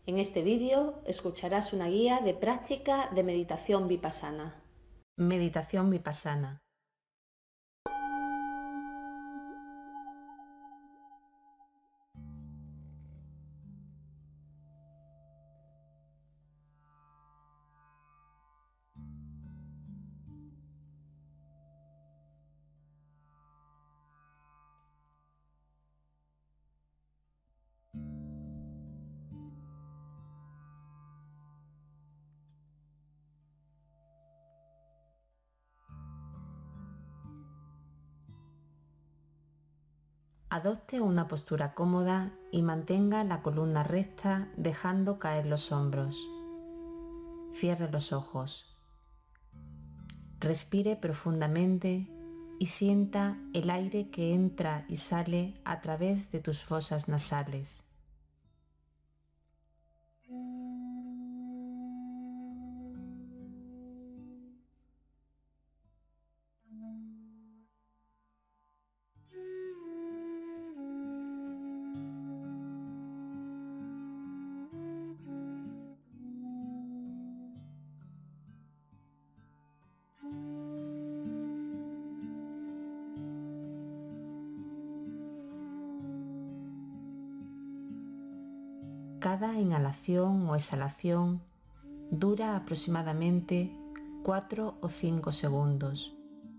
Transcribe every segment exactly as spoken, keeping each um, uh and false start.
En este vídeo escucharás una guía de práctica de meditación vipassana. Meditación vipassana. Adopte una postura cómoda y mantenga la columna recta dejando caer los hombros. Cierre los ojos. Respire profundamente y sienta el aire que entra y sale a través de tus fosas nasales. Cada inhalación o exhalación dura aproximadamente cuatro o cinco segundos.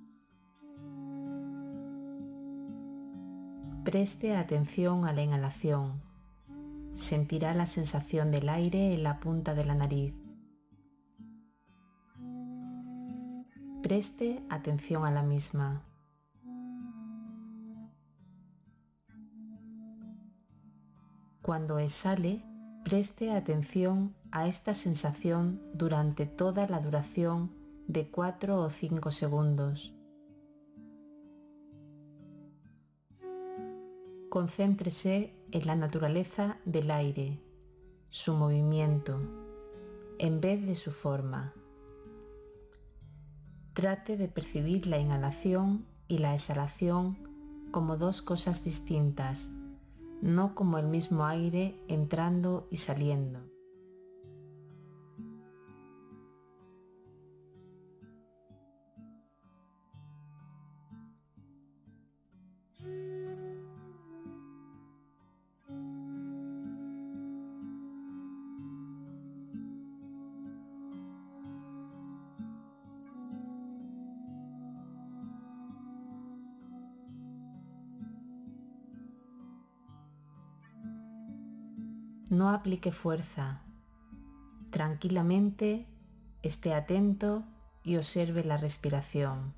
Preste atención a la inhalación. Sentirá la sensación del aire en la punta de la nariz. Preste atención a la misma. Cuando exhale, preste atención a esta sensación durante toda la duración de cuatro o cinco segundos. Concéntrese en la naturaleza del aire, su movimiento, en vez de su forma. Trate de percibir la inhalación y la exhalación como dos cosas distintas, no como el mismo aire entrando y saliendo. No aplique fuerza. Tranquilamente esté atento y observe la respiración.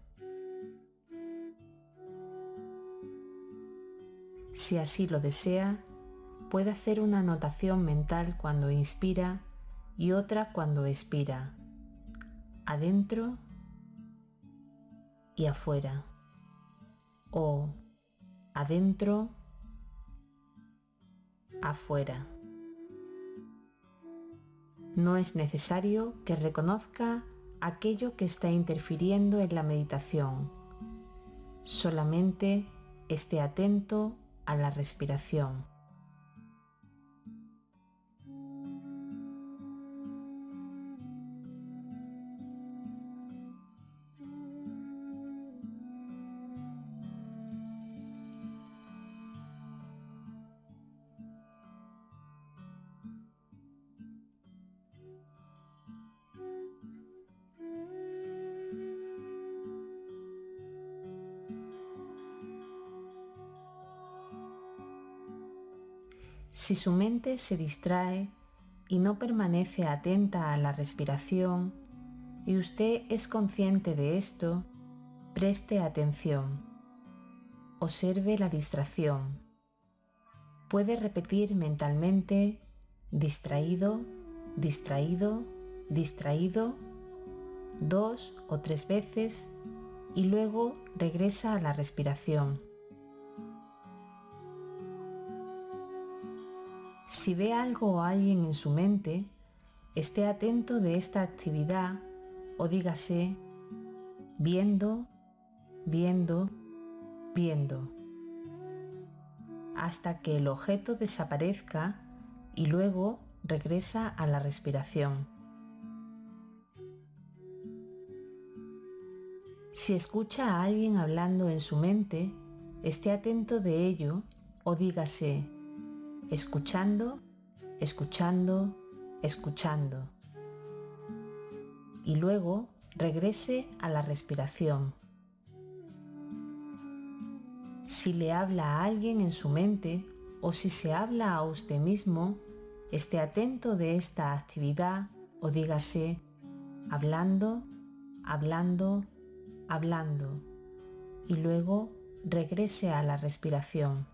Si así lo desea, puede hacer una anotación mental cuando inspira y otra cuando expira, adentro y afuera, o adentro, afuera. No es necesario que reconozca aquello que está interfiriendo en la meditación. Solamente esté atento a la respiración. Si su mente se distrae y no permanece atenta a la respiración y usted es consciente de esto, preste atención. Observe la distracción. Puede repetir mentalmente distraído, distraído, distraído dos o tres veces y luego regresa a la respiración. Si ve algo o alguien en su mente, esté atento de esta actividad o dígase viendo, viendo, viendo, hasta que el objeto desaparezca y luego regresa a la respiración. Si escucha a alguien hablando en su mente, esté atento de ello o dígase, escuchando, escuchando, escuchando. Y luego regrese a la respiración. Si le habla a alguien en su mente o si se habla a usted mismo, esté atento de esta actividad o dígase, hablando, hablando, hablando. Y luego regrese a la respiración.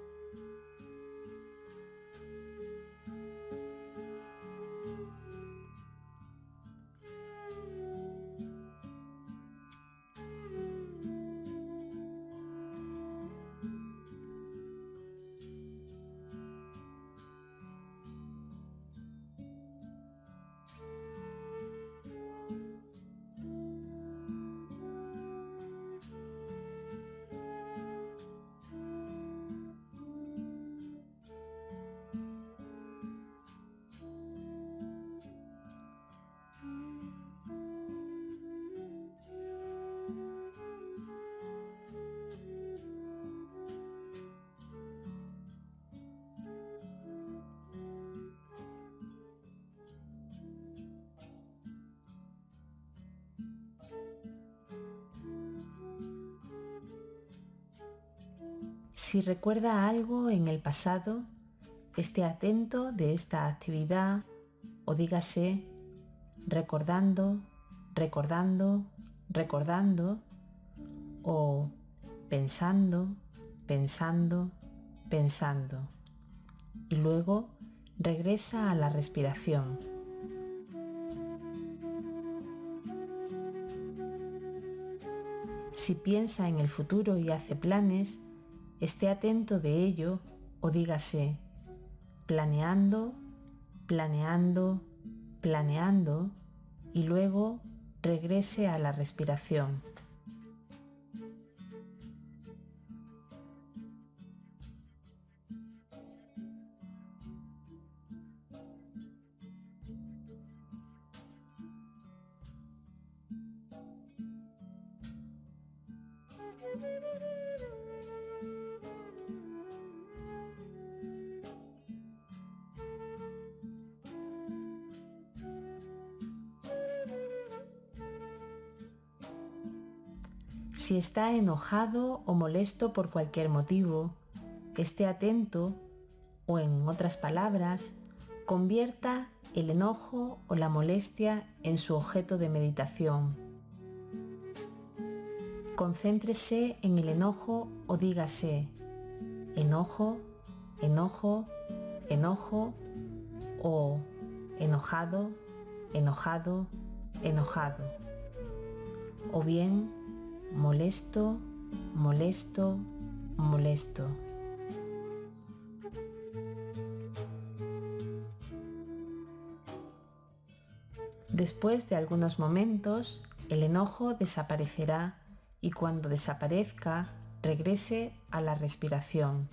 Si recuerda algo en el pasado, esté atento de esta actividad o dígase recordando, recordando, recordando o pensando, pensando, pensando. Y luego regresa a la respiración. Si piensa en el futuro y hace planes, esté atento de ello o dígase planeando, planeando, planeando y luego regrese a la respiración. Si está enojado o molesto por cualquier motivo, esté atento o, en otras palabras, convierta el enojo o la molestia en su objeto de meditación. Concéntrese en el enojo o dígase enojo, enojo, enojo o enojado, enojado, enojado. O bien molesto, molesto, molesto. Después de algunos momentos, el enojo desaparecerá y cuando desaparezca, regrese a la respiración.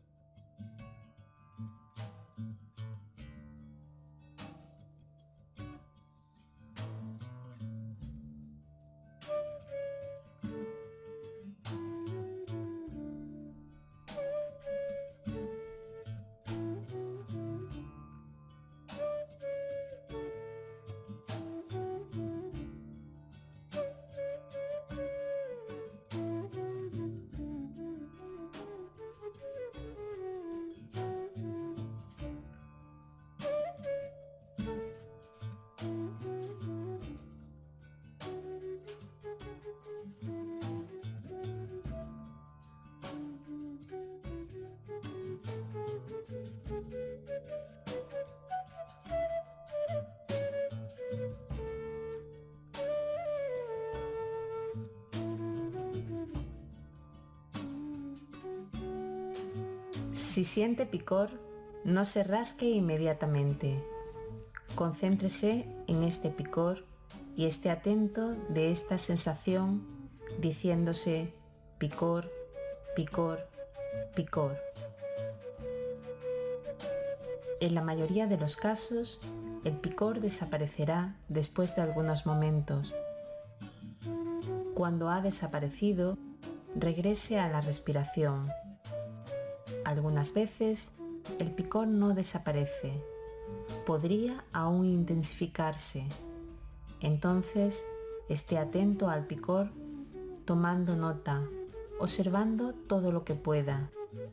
Si siente picor, no se rasque inmediatamente. Concéntrese en este picor y esté atento de esta sensación diciéndose picor, picor, picor. En la mayoría de los casos, el picor desaparecerá después de algunos momentos. Cuando ha desaparecido, regrese a la respiración. Algunas veces, el picor no desaparece. Podría aún intensificarse. Entonces, esté atento al picor, tomando nota, observando todo lo que pueda.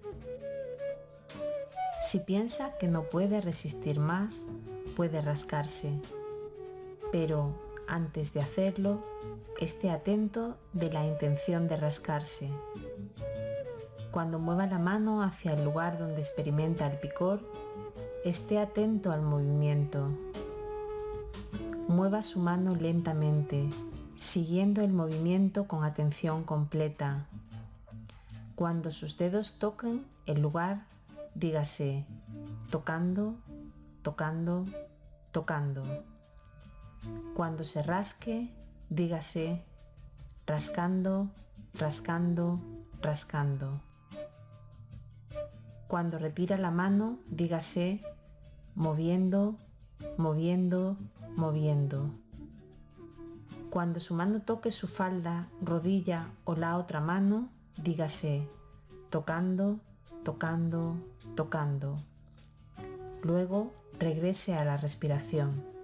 Si piensa que no puede resistir más, puede rascarse. Pero antes de hacerlo, esté atento de la intención de rascarse. Cuando mueva la mano hacia el lugar donde experimenta el picor, esté atento al movimiento. Mueva su mano lentamente, siguiendo el movimiento con atención completa. Cuando sus dedos toquen el lugar, dígase, tocando, tocando, tocando. Cuando se rasque, dígase, rascando, rascando, rascando. Cuando retira la mano, dígase, moviendo, moviendo, moviendo. Cuando su mano toque su falda, rodilla o la otra mano, dígase, tocando, tocando, tocando. Luego regrese a la respiración.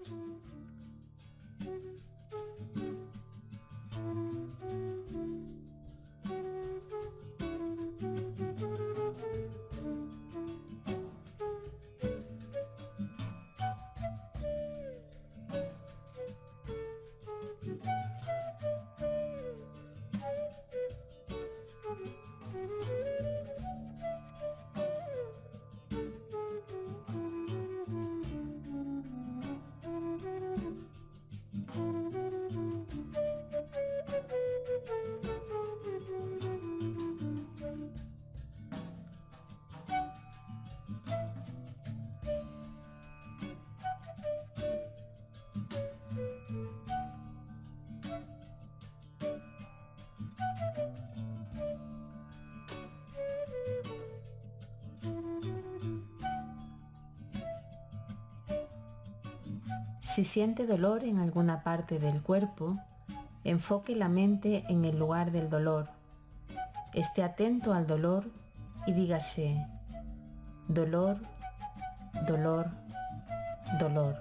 Si siente dolor en alguna parte del cuerpo, enfoque la mente en el lugar del dolor. Esté atento al dolor y dígase, dolor, dolor, dolor.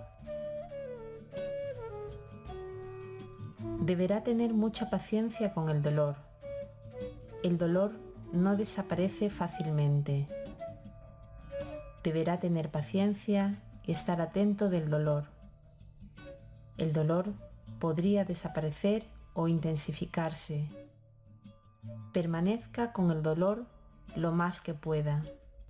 Deberá tener mucha paciencia con el dolor. El dolor no desaparece fácilmente. Deberá tener paciencia y estar atento del dolor. El dolor podría desaparecer o intensificarse. Permanezca con el dolor lo más que pueda.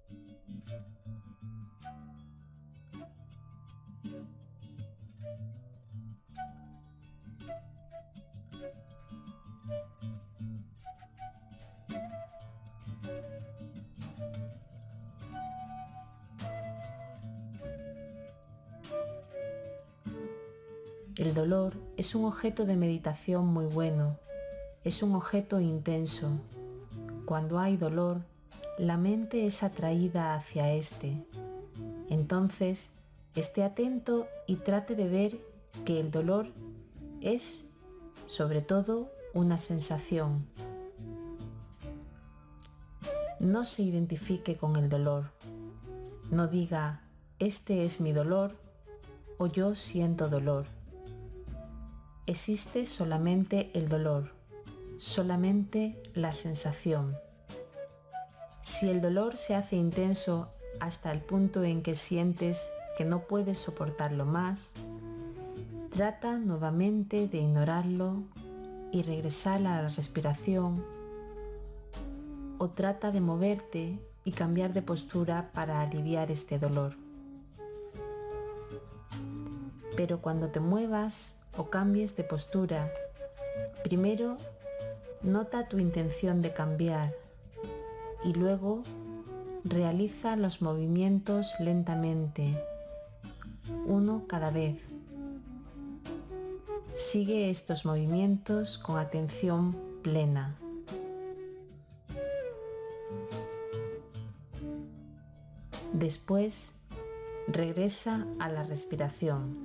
El dolor es un objeto de meditación muy bueno, es un objeto intenso. Cuando hay dolor, la mente es atraída hacia este. Entonces, esté atento y trate de ver que el dolor es, sobre todo, una sensación. No se identifique con el dolor. No diga, este es mi dolor o yo siento dolor. Existe solamente el dolor, solamente la sensación. Si el dolor se hace intenso hasta el punto en que sientes que no puedes soportarlo más, trata nuevamente de ignorarlo y regresar a la respiración, o trata de moverte y cambiar de postura para aliviar este dolor. Pero cuando te muevas o cambies de postura, primero nota tu intención de cambiar y luego realiza los movimientos lentamente, uno cada vez. Sigue estos movimientos con atención plena. Después, regresa a la respiración.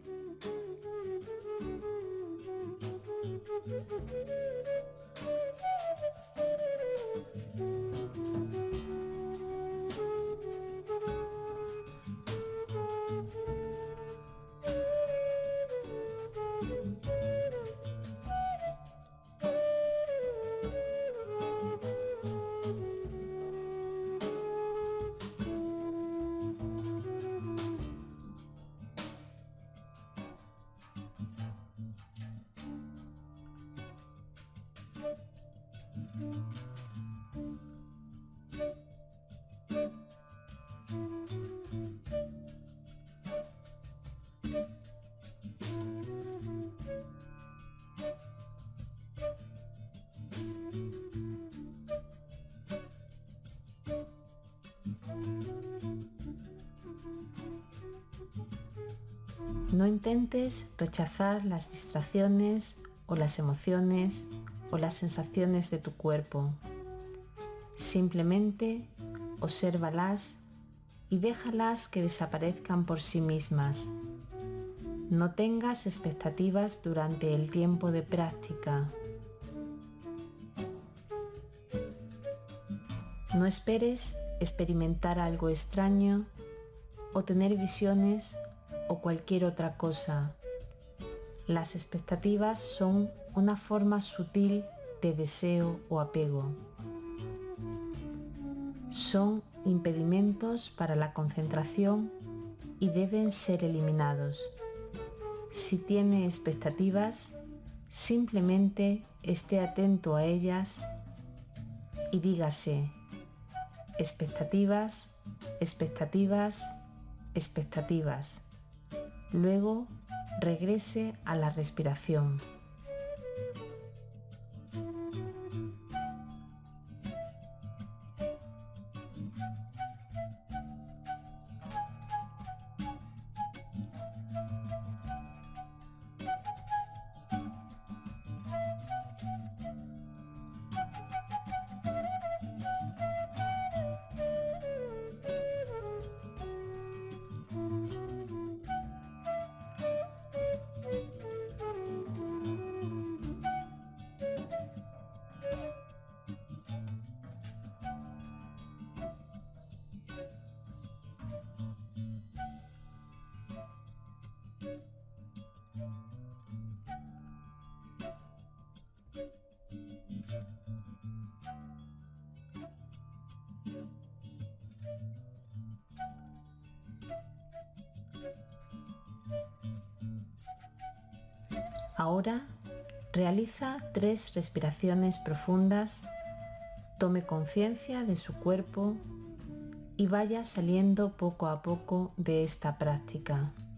No intentes rechazar las distracciones o las emociones o las sensaciones de tu cuerpo. Simplemente obsérvalas y déjalas que desaparezcan por sí mismas. No tengas expectativas durante el tiempo de práctica. No esperes experimentar algo extraño o tener visiones o cualquier otra cosa. Las expectativas son una forma sutil de deseo o apego. Son impedimentos para la concentración y deben ser eliminados. Si tiene expectativas, simplemente esté atento a ellas y dígase: expectativas, expectativas, expectativas. Luego regrese a la respiración. Ahora realiza tres respiraciones profundas, tome conciencia de su cuerpo y vaya saliendo poco a poco de esta práctica.